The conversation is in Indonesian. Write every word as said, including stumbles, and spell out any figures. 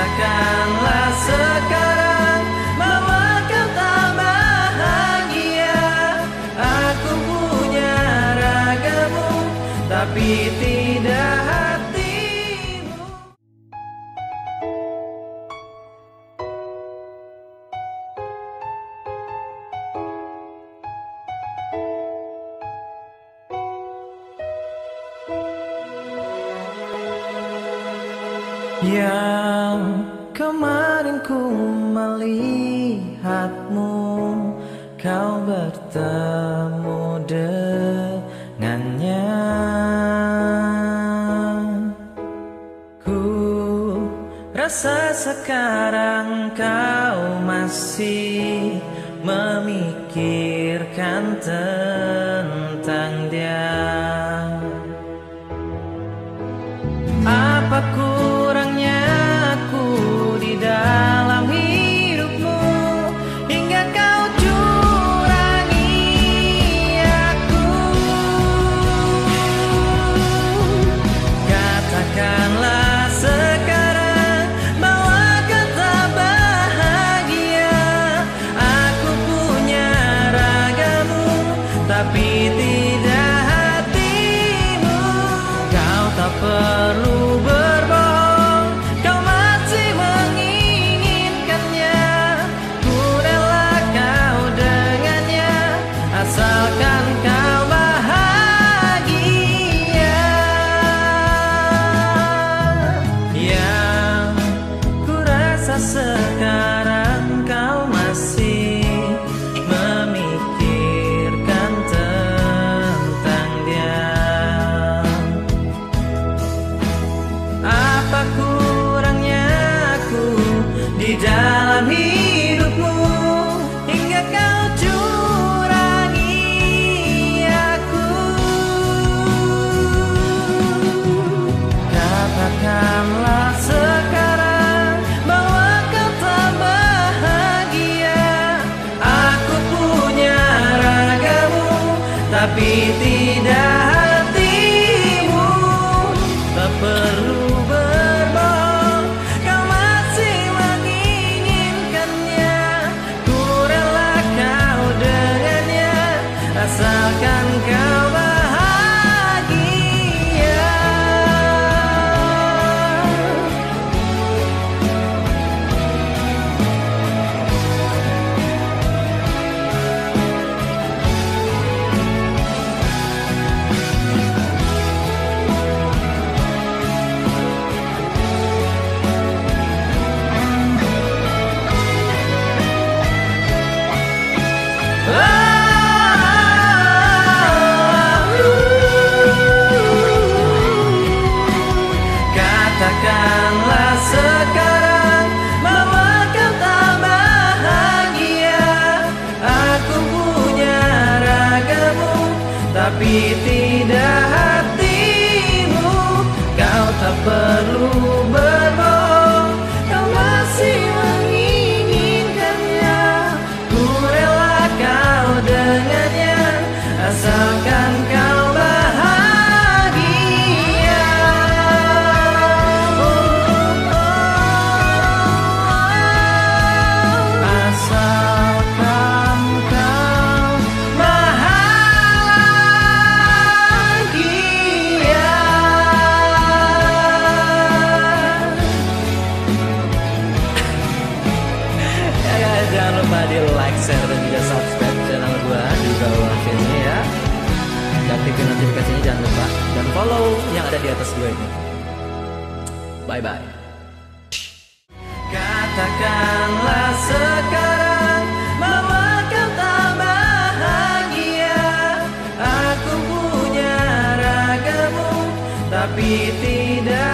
Katakanlah sekarang bahwa kau tak bahagia. Aku punya ragamu, tapi tidak hatimu. Yang kemarin ku melihatmu, kau bertemu dengannya. Ku rasa sekarang kau masih memikirkan tentang dia. Apa kurangnya aku di dalam hidupmu hingga kau curangi aku? Katakanlah sekarang bahwa kau tak bahagia. Aku punya ragamu, tapi tidak hatimu. Kau tak perlu berbohong, kau masih menginginkannya. Ku rela kau dengannya, asalkan kau bahagia. Yang ku rasa sekarang kau masih memikirkan tentang dia. Apa kurangnya aku di dalam hidupmu hingga kau curangi aku? Katakanlah sekarang bahwa kau tak bahagia. Aku punya ragamu, tapi tidak hatimu. Tak perlu berbohong, kau masih menginginkannya. Ku rela kau dengannya, asalkan kau bahagia. Katakanlah sekarang bahwa kau tak bahagia. Aku punya ragamu, tapi tidak hatimu. Kau tak perlu berbohong, kau masih menginginkannya. Ku rela kau dengannya, asalkan kau bahagia. Asalkan kau bahagia. Ya guys, jangan lupa di like, share, dan juga subscribe channel gua di bawah sini ya. Dan aktifin notifikasinya jangan lupa, dan follow yang ada di atas gua ini. Bye bye. Katakanlah sekarang bahwa kau tak bahagia. Aku punya ragamu, tapi tidak